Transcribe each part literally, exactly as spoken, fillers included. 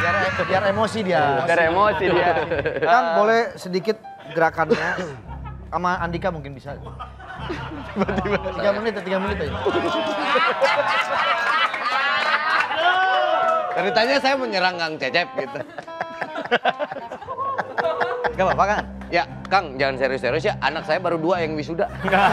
biar, biar emosi dia. Biar emosi dia. Kang boleh sedikit gerakannya sama Andika mungkin bisa. Tiba-tiba. Tiga menit, tiga menit aja. Ceritanya saya menyerang Kang Cecep gitu. Gak apa-apa kan? Ya, Kang, jangan serius-serius ya. Anak saya baru dua yang wisuda.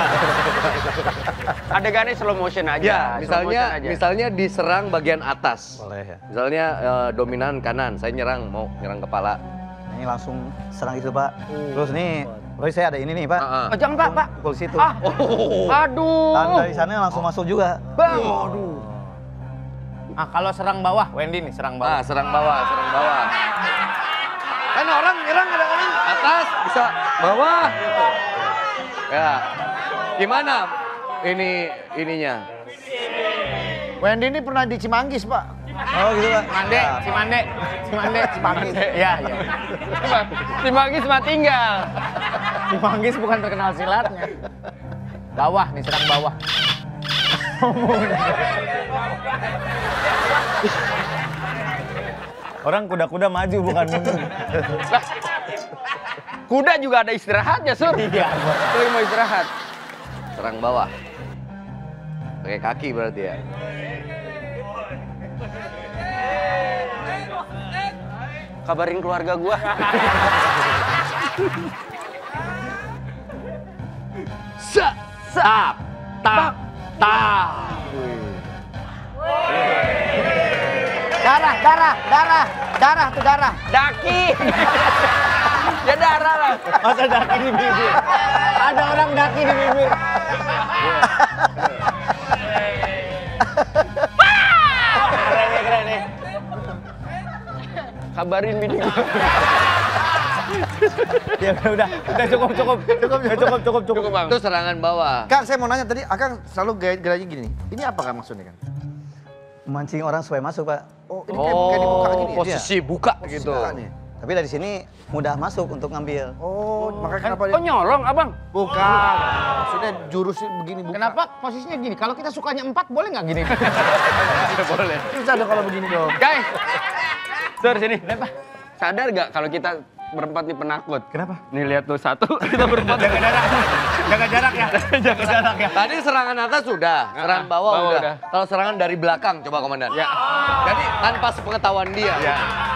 Adegannya slow motion aja. Ya, slow misalnya motion aja. misalnya diserang bagian atas. Boleh ya. Misalnya eh, dominan kanan, saya nyerang mau nyerang kepala. Ini langsung serang itu Pak. Terus nih, terus saya ada ini nih Pak. Heeh. Oh, jangan Pak, Pak. Pukul situ. Ah, Oh. aduh. Dan dari sana langsung masuk juga. Bang. Aduh. Ah, kalau serang bawah, Wendy nih serang bawah. Ah, serang bawah, serang bawah. Kan orang nyerang ada orang atas bisa bawah gitu. Ya. Gimana ini ininya? Wendy ini pernah di Cimanggis, Pak. Oh gitu Pak. Mande, Cimande, Cimande, Cimanggis. Iya, iya. Cimanggis mah tinggal. Cimanggis bukan terkenal silatnya. Bawah nih, serang bawah. Orang kuda-kuda maju bukan mundur. Lah, kuda juga ada istirahatnya, Sur. Iya. Lu mau istirahat. Serang bawah. Pakai kaki berarti ya. Kabarin keluarga gua. Sa, sa, ta, ta. Darah, darah, darah, darah tuh darah. Daki. Ya darah lah. Masa daki di bibir? Ada orang daki di bibir. Keren nih, keren nih. Kabarin bini gua. Ya udah, udah, udah cukup, cukup, cukup, cukup, cukup, cukup, cukup. Cukup, Bang. Itu serangan bawah. Kang, saya mau nanya tadi, Akang selalu gaya geranya gini. Ini apa Kang maksudnya kan? Mancing orang supaya masuk Pak. Oh, ini kayak, kayak dibuka gini ya? posisi buka Posisi gitu. buka nih. Tapi dari sini mudah masuk untuk ngambil. Oh, makanya kenapa Oh, nyolong, Abang. Bukan. Maksudnya jurus begini buka. Kenapa posisinya gini? Kalau kita sukanya empat, boleh nggak gini? Boleh. Susah dong kalau begini dong. Guys, Sur sini. Sadar nggak kalau kita berempat nih penakut? Kenapa? Nih lihat tuh satu, kita berempat. Jaga jarak, jaga jarak ya, jaga jarak ya. Tadi serangan atas sudah, serangan bawah, bawah udah. udah. Kalau serangan dari belakang coba komandan. Ya. Jadi tanpa sepengetahuan dia. Ya.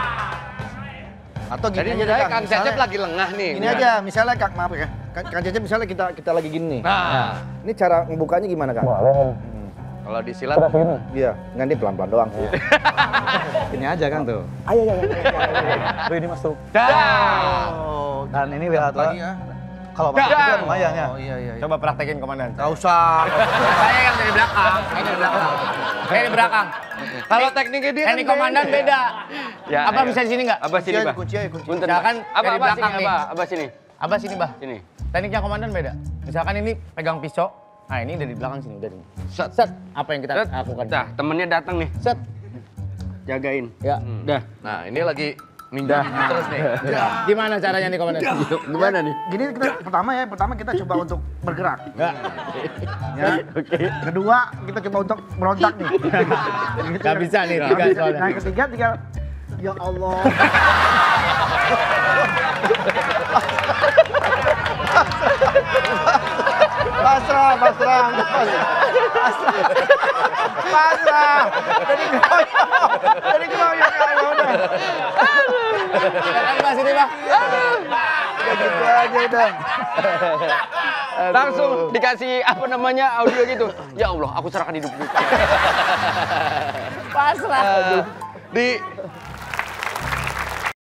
Atau gini Jadi aja misalnya deh, Kang misalnya- Cecep lagi lengah nih. Ini aja, misalnya Kak, maaf ya. Kang Kang Cecep misalnya kita kita lagi gini nih. Nah, Ini cara ngebukanya gimana Kang? kalau disilat Iya, nggak ini pelan-pelan doang sih. Ini aja Kang tuh. Ayo, ayo, ayo. Tuh ini masuk. Dah. Oh, Dan ini W A tuh. lagi ya. Kalau masuk Dah. kan lumayan ya. Oh iya, iya. iya. Coba praktekin komandan. Nggak usah. Saya yang dari belakang. Saya dari belakang. Saya di belakang. kalau tekniknya dia Ini komandan beda. Ya, Abah ayo. bisa di sini nggak? Abah sini, Kunci aja, Bah. kunci aja, kunci. Punten, Misalkan Bah. Abah, dari Abah belakang sini, nih. Abah. Abah sini. Abah sini, Bah. Sini. Tekniknya komandan beda. Misalkan ini pegang pisau. Nah, ini dari belakang sini, udah ini. Set. Set. Apa yang kita Set. lakukan? Dah, temennya datang nih. Set. Jagain. Ya. Dah. Nah, ini lagi ninja terus nih. Gimana caranya nih komandan? Gimana nih? Gini kita pertama ya, pertama kita coba untuk bergerak. Enggak. Ya. Kedua kita coba untuk berontak nih. Gitu Nggak ya. bisa nih, Nggak tiga bisa. soalnya. Nah ketiga tinggal, ya Allah. Pasrah, pasrah, pasrah, pasrah. Jadi keroyok, jadi keroyok ya udah. Silakan Bah sini, Bah. Ya gitu aja udah. Langsung dikasih apa namanya audio gitu. Ya Allah, aku serahkan hidupku. Pasrah. Di